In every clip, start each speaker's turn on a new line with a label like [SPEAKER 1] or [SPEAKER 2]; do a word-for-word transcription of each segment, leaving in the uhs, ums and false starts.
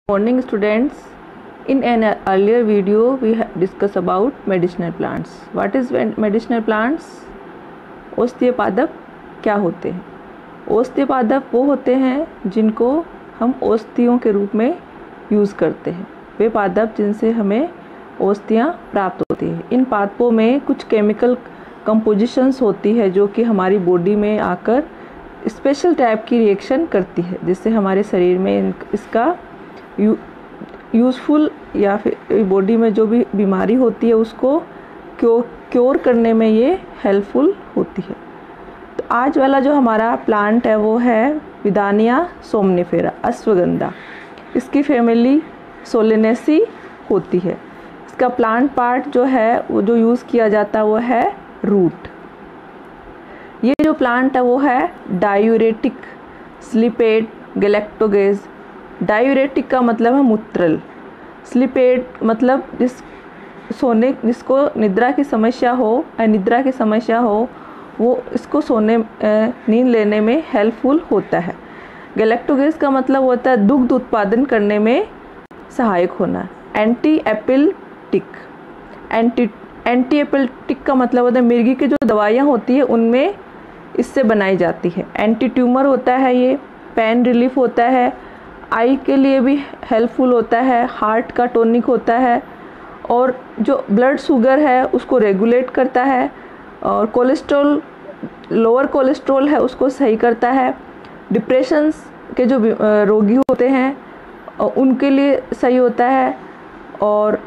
[SPEAKER 1] Morning students. In an earlier video we have discussed about medicinal plants. What is medicinal plants? औषधीय पादप क्या होते हैं? औषधीय पादप वो होते हैं जिनको हम औषधियों के रूप में यूज़ करते हैं। वे पादप जिनसे हमें औषधियाँ प्राप्त होती हैं। इन पादपों में कुछ केमिकल कंपोजिशंस होती है जो कि हमारी बॉडी में आकर स्पेशल टाइप की रिएक्शन करती है, जिससे हमारे शरीर में इसका यू यूज़फुल या फिर बॉडी में जो भी बीमारी होती है उसको क्योर क्योर करने में ये हेल्पफुल होती है। तो आज वाला जो हमारा प्लांट है वो है विदानिया सोमनिफेरा, अश्वगंधा। इसकी फैमिली सोलेनेसी होती है। इसका प्लांट पार्ट जो है वो जो यूज़ किया जाता है वो है रूट। ये जो प्लांट है वो है डायूरेटिक, स्लिपेट, गैलेक्टोगेज। डायूरेटिक का मतलब है मूत्रल, स्लिपेट मतलब जिस सोने जिसको निद्रा की समस्या हो अनिद्रा की समस्या हो वो इसको सोने नींद लेने में हेल्पफुल होता है। गैलेक्टोगेज का मतलब होता है दुग्ध उत्पादन करने में सहायक होना। Anti epileptic, anti anti epileptic का मतलब होता है मिर्गी की जो दवाइयाँ होती है उनमें इससे बनाई जाती है। एंटी ट्यूमर होता है ये, पेन रिलीफ होता है, आई के लिए भी हेल्पफुल होता है, हार्ट का टॉनिक होता है और जो ब्लड शुगर है उसको रेगुलेट करता है और कोलेस्ट्रॉल, लोअर कोलेस्ट्रॉल है उसको सही करता है। डिप्रेशंस के जो रोगी होते हैं उनके लिए सही होता है और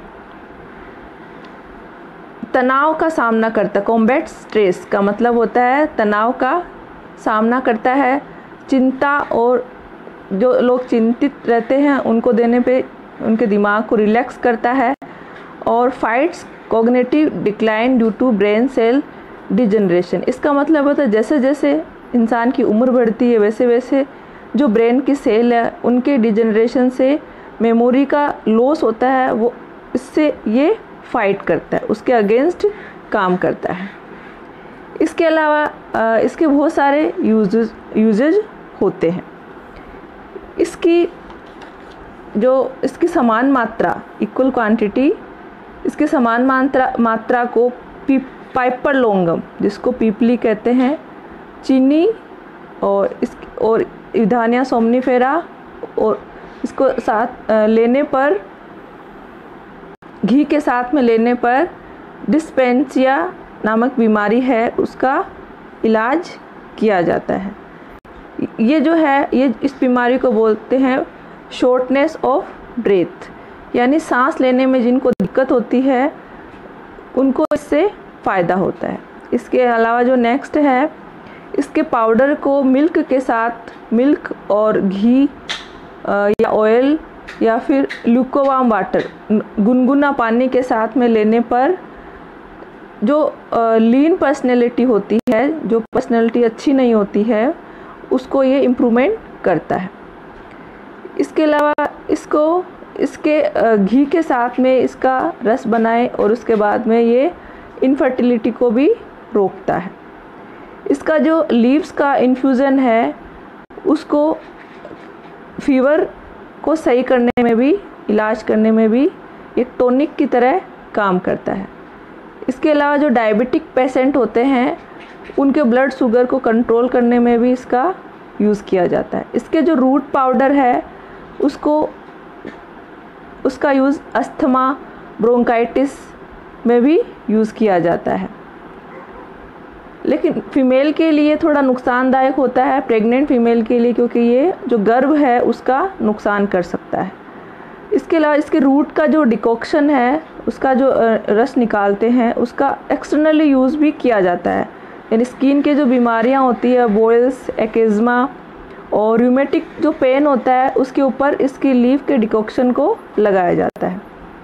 [SPEAKER 1] तनाव का सामना करता है। कॉम्बैट स्ट्रेस का मतलब होता है तनाव का सामना करता है। चिंता और जो लोग चिंतित रहते हैं उनको देने पे उनके दिमाग को रिलैक्स करता है और fights cognitive decline due to brain cell degeneration. इसका मतलब होता है जैसे जैसे इंसान की उम्र बढ़ती है वैसे वैसे जो ब्रेन की सेल है उनके डिजनरेशन से मेमोरी का लॉस होता है, वो इससे ये फाइट करता है, उसके अगेंस्ट काम करता है। इसके अलावा इसके बहुत सारे यूजेज यूजेज होते हैं। इसकी जो इसकी समान मात्रा, इक्वल क्वांटिटी, इसकी समान मात्रा मात्रा को पी पाइपर लोंगम जिसको पीपली कहते हैं, चीनी और इस और विदानिया सोमनिफेरा और इसको साथ लेने पर, घी के साथ में लेने पर डिस्पेंसिया नामक बीमारी है उसका इलाज किया जाता है। ये जो है ये इस बीमारी को बोलते हैं शॉर्टनेस ऑफ ब्रेथ, यानी सांस लेने में जिनको दिक्कत होती है उनको इससे फ़ायदा होता है। इसके अलावा जो नेक्स्ट है, इसके पाउडर को मिल्क के साथ, मिल्क और घी या ऑयल या फिर ल्यूकोवार्म वाटर, गुनगुना पानी के साथ में लेने पर जो लीन पर्सनैलिटी होती है, जो पर्सनैलिटी अच्छी नहीं होती है, उसको ये इम्प्रूवमेंट करता है। इसके अलावा इसको इसके घी के साथ में इसका रस बनाएं और उसके बाद में ये इनफर्टिलिटी को भी रोकता है। इसका जो लीव्स का इन्फ्यूज़न है उसको फीवर को सही करने में भी, इलाज करने में भी एक टॉनिक की तरह काम करता है। इसके अलावा जो डायबिटिक पेशेंट होते हैं उनके ब्लड शुगर को कंट्रोल करने में भी इसका यूज़ किया जाता है। इसके जो रूट पाउडर है उसको उसका यूज़ अस्थमा, ब्रोंकाइटिस में भी यूज़ किया जाता है, लेकिन फीमेल के लिए थोड़ा नुकसानदायक होता है, प्रेग्नेंट फीमेल के लिए, क्योंकि ये जो गर्भ है उसका नुकसान कर सकता है। इसके अलावा इसके रूट का जो डिकॉक्शन है, उसका जो रस निकालते हैं, उसका एक्सटर्नली यूज़ भी किया जाता है। यानी स्किन के जो बीमारियां होती है, बॉयल्स, एक्जिमा और रूमेटिक जो पेन होता है उसके ऊपर इसकी लीफ के डिकॉक्शन को लगाया जाता है।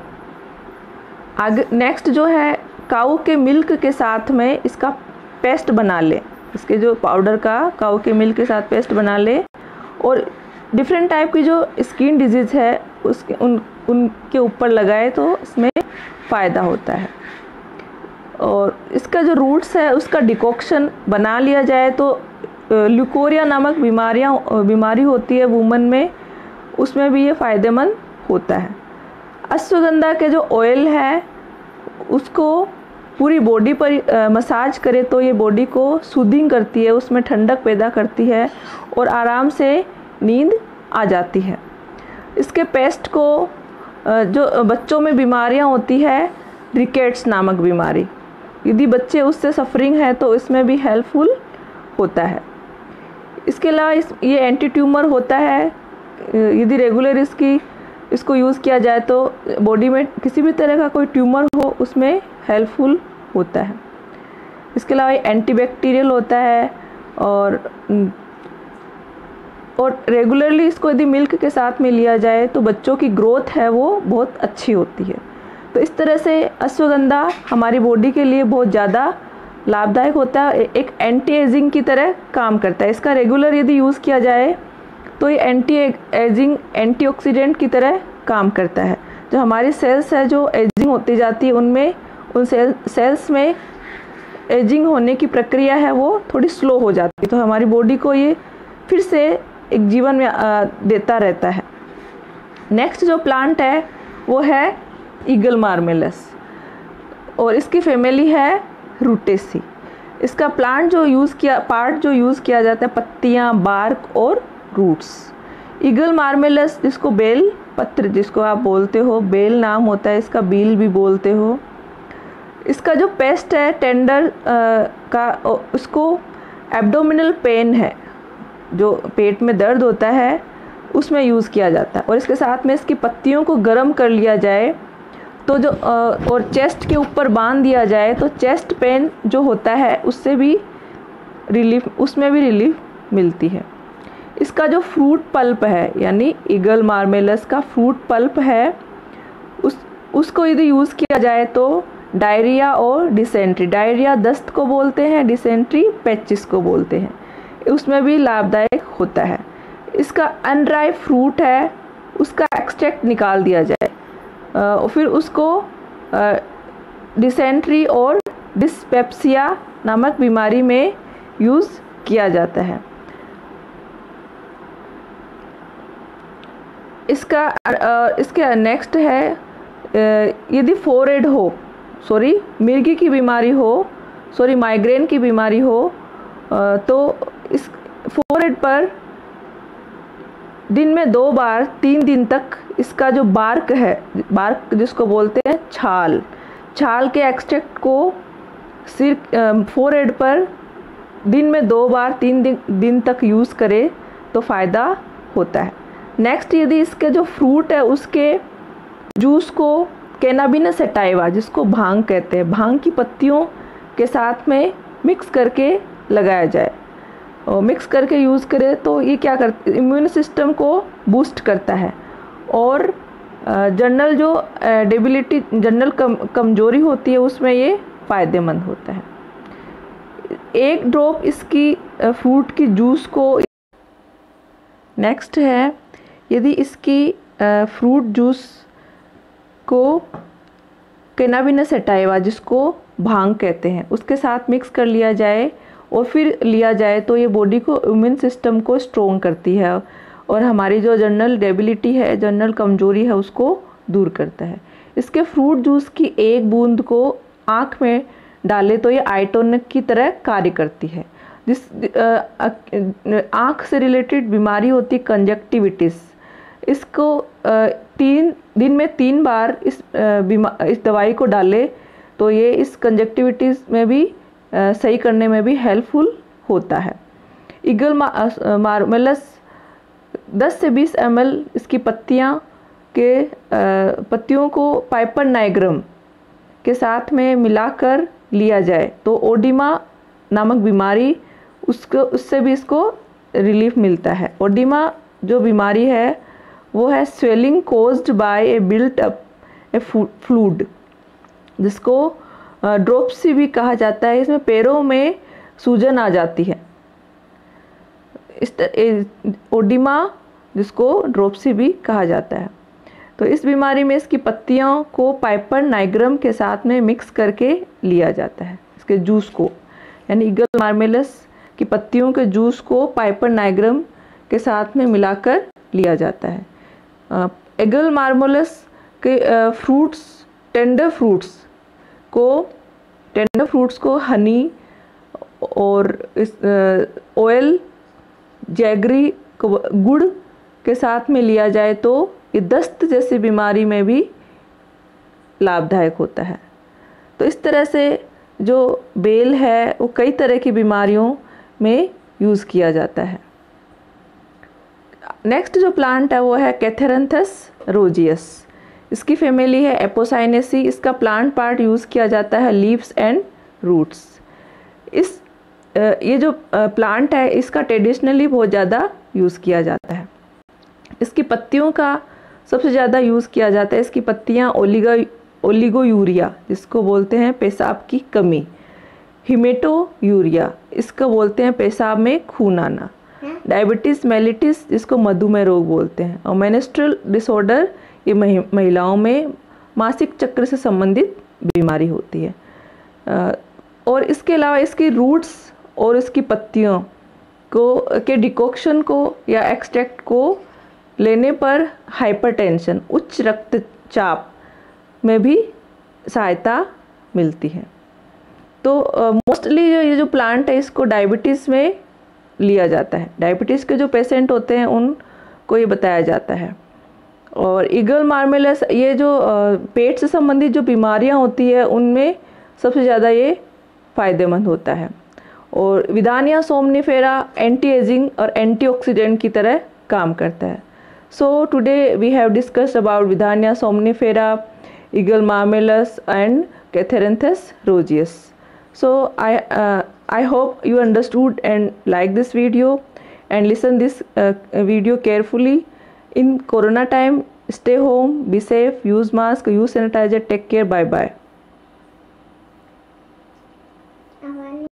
[SPEAKER 1] आगे नेक्स्ट जो है, काऊ के मिल्क के साथ में इसका पेस्ट बना ले। इसके जो पाउडर का काऊ के मिल्क के साथ पेस्ट बना ले और डिफरेंट टाइप की जो स्किन डिजीज़ है उसके उन उनके ऊपर लगाए तो इसमें फ़ायदा होता है। और इसका जो रूट्स है उसका डिकॉक्शन बना लिया जाए तो ल्यूकोरिया नामक बीमारियां बीमारी होती है वुमन में, उसमें भी ये फ़ायदेमंद होता है। अश्वगंधा के जो ऑयल है उसको पूरी बॉडी पर मसाज करे तो ये बॉडी को सूदिंग करती है, उसमें ठंडक पैदा करती है और आराम से नींद आ जाती है। इसके पेस्ट को जो बच्चों में बीमारियां होती है, रिकेट्स नामक बीमारी, यदि बच्चे उससे सफरिंग है तो इसमें भी हेल्पफुल होता है। इसके अलावा इस ये एंटी ट्यूमर होता है, यदि रेगुलर इसकी इसको यूज़ किया जाए तो बॉडी में किसी भी तरह का कोई ट्यूमर हो उसमें हेल्पफुल होता है। इसके अलावा ये एंटीबैक्टीरियल होता है और और रेगुलरली इसको यदि मिल्क के साथ में लिया जाए तो बच्चों की ग्रोथ है वो बहुत अच्छी होती है। तो इस तरह से अश्वगंधा हमारी बॉडी के लिए बहुत ज़्यादा लाभदायक होता है, एक एंटी एजिंग की तरह काम करता है। इसका रेगुलर यदि यूज़ किया जाए तो ये एंटी एजिंग एंटीऑक्सीडेंट की तरह काम करता है। जो हमारी सेल्स है जो एजिंग होती जाती है उनमें उन सेल सेल्स में एजिंग होने की प्रक्रिया है वो थोड़ी स्लो हो जाती है, तो हमारी बॉडी को ये फिर से एक जीवन में आ, देता रहता है। नेक्स्ट जो प्लांट है वो है ईगल मार्मेलस और इसकी फैमिली है रूटेसी। इसका प्लांट जो यूज़ किया पार्ट जो यूज़ किया जाता है पत्तियाँ, बार्क और रूट्स। ईगल मार्मेलस जिसको बेल पत्र जिसको आप बोलते हो, बेल नाम होता है इसका, बील भी बोलते हो। इसका जो पेस्ट है टेंडर का, उसको एब्डोमिनल पेन है, जो पेट में दर्द होता है उसमें यूज़ किया जाता है। और इसके साथ में इसकी पत्तियों को गर्म कर लिया जाए तो जो और चेस्ट के ऊपर बांध दिया जाए तो चेस्ट पेन जो होता है उससे भी रिलीफ उसमें भी रिलीफ मिलती है। इसका जो फ्रूट पल्प है यानी ईगल मार्मेलस का फ्रूट पल्प है उस उसको यदि यूज़ किया जाए तो डायरिया और डिसेंट्री, डायरिया दस्त को बोलते हैं, डिसेंट्री पैचिस को बोलते हैं, उसमें भी लाभदायक होता है। इसका अनराइप फ्रूट है उसका एक्सट्रैक्ट निकाल दिया जाए और फिर उसको डिसेंट्री और डिस्पेप्सिया नामक बीमारी में यूज़ किया जाता है। इसका इसके नेक्स्ट है यदि फोरहेड हो सॉरी मिर्गी की बीमारी हो सॉरी माइग्रेन की बीमारी हो तो इस फोरहेड पर दिन में दो बार तीन दिन तक इसका जो बार्क है, बार्क जिसको बोलते हैं छाल, छाल के एक्सट्रैक्ट को सिर फोरहेड पर दिन में दो बार तीन दिन दिन तक यूज़ करे तो फ़ायदा होता है। नेक्स्ट यदि इसके जो फ्रूट है उसके जूस को कैनाबिनस सटाइवा जिसको भांग कहते हैं, भांग की पत्तियों के साथ में मिक्स करके लगाया जाए और मिक्स करके यूज़ करें तो ये क्या करता है, इम्यून सिस्टम को बूस्ट करता है और जनरल जो डेबिलिटी जनरल कम कमजोरी होती है उसमें ये फ़ायदेमंद होता है। एक ड्रॉप इसकी फ्रूट की जूस को। नेक्स्ट है यदि इसकी फ्रूट जूस को कैनाबिनस सटाइवा जिसको भांग कहते हैं उसके साथ मिक्स कर लिया जाए और फिर लिया जाए तो ये बॉडी को इम्यून सिस्टम को स्ट्रॉन्ग करती है और हमारी जो जनरल डेबिलिटी है, जनरल कमजोरी है उसको दूर करता है। इसके फ्रूट जूस की एक बूंद को आँख में डाले तो ये आई टॉनिक की तरह कार्य करती है। जिस आँख से रिलेटेड बीमारी होती कंजक्टिविटिस, इसको तीन दिन में तीन बार इस इस दवाई को डाले तो ये इस कंजक्टिविटिस में भी सही करने में भी हेल्पफुल होता है। ईगल मार्मेलस दस से बीस एम एल इसकी पत्तियाँ के पत्तियों को पाइपर नाइग्रम के साथ में मिलाकर लिया जाए तो ओडिमा नामक बीमारी उसको उससे भी इसको रिलीफ मिलता है। ओडिमा जो बीमारी है वो है swelling caused by a built up a fluid जिसको ड्रोप्सी भी कहा जाता है। इसमें पैरों में सूजन आ जाती है। इस ओडिमा जिसको ड्रोप्सी भी कहा जाता है। तो इस बीमारी में इसकी पत्तियों को पाइपर नाइग्रम के साथ में मिक्स करके लिया जाता है। इसके जूस को यानी ईगल मार्मेलस की पत्तियों के जूस को पाइपर नाइग्रम के साथ में मिलाकर लिया जाता है। एगल मार्मोलस के फ्रूट्स, टेंडर फ्रूट्स को टेंडर फ्रूट्स को हनी और इस ऑयल, जैगरी को गुड़ के साथ में लिया जाए तो ये दस्त जैसी बीमारी में भी लाभदायक होता है। तो इस तरह से जो बेल है वो कई तरह की बीमारियों में यूज़ किया जाता है। नेक्स्ट जो प्लांट है वो है कैथेरंथस रोजियस। इसकी फैमिली है एपोसाइनेसी। इसका प्लांट पार्ट यूज़ किया जाता है लीव्स एंड रूट्स। इस ये जो प्लांट है इसका ट्रेडिशनली बहुत ज़्यादा यूज़ किया जाता है। इसकी पत्तियों का सबसे ज़्यादा यूज़ किया जाता है। इसकी पत्तियाँ ओलिगा ओलिगोयूरिया जिसको बोलते हैं पेशाब की कमी, हिमेटोयूरिया इसको बोलते हैं पेशाब में खून आना, डायबिटीज़ मेलिटिस जिसको मधुमेह रोग बोलते हैं, और मेंस्ट्रुअल डिसऑर्डर ये महिलाओं में मासिक चक्र से संबंधित बीमारी होती है। और इसके अलावा इसकी रूट्स और इसकी पत्तियों को के डिकॉक्शन को या एक्सट्रैक्ट को लेने पर हाइपरटेंशन, उच्च रक्तचाप में भी सहायता मिलती है। तो मोस्टली जो ये जो प्लांट है इसको डायबिटीज़ में लिया जाता है। डायबिटीज़ के जो पेशेंट होते हैं उनको ये बताया जाता है। और ईगल मार्मेलस ये जो पेट से संबंधित जो बीमारियां होती है उनमें सबसे ज़्यादा ये फ़ायदेमंद होता है। और विदानिया सोमनिफेरा एंटी एजिंग और एंटीऑक्सीडेंट की तरह काम करता है। So today we have discussed about Withania somnifera, Aegle marmelos and Catharanthus roseus. So I uh, I hope you understood and like this video and listen this uh, video carefully. In Corona time, stay home, be safe, use mask, use sanitizer, take care, bye bye.